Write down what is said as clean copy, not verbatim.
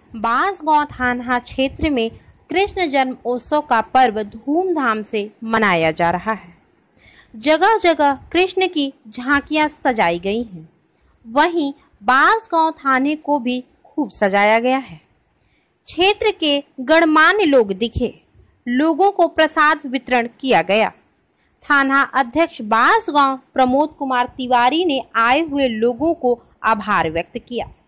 बांसगांव थाना क्षेत्र में कृष्ण जन्मोत्सव का पर्व धूमधाम से मनाया जा रहा है। जगह जगह कृष्ण की झांकियां सजाई गई हैं। वहीं बांसगांव थाने को भी खूब सजाया गया है। क्षेत्र के गणमान्य लोग दिखे, लोगों को प्रसाद वितरण किया गया। थाना अध्यक्ष बांसगांव प्रमोद कुमार तिवारी ने आए हुए लोगों को आभार व्यक्त किया।